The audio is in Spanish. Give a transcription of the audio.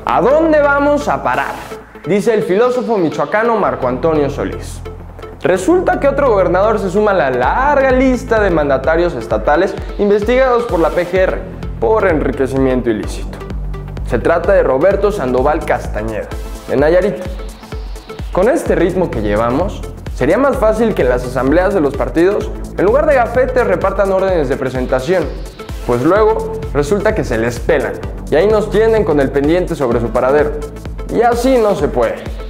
¿A dónde vamos a parar?, dice el filósofo michoacano Marco Antonio Solís. Resulta que otro gobernador se suma a la larga lista de mandatarios estatales investigados por la PGR por enriquecimiento ilícito. Se trata de Roberto Sandoval Castañeda, de Nayarit. Con este ritmo que llevamos, sería más fácil que en las asambleas de los partidos, en lugar de gafetes, repartan órdenes de presentación, pues luego resulta que se les pelan y ahí nos tienen con el pendiente sobre su paradero. Y así no se puede.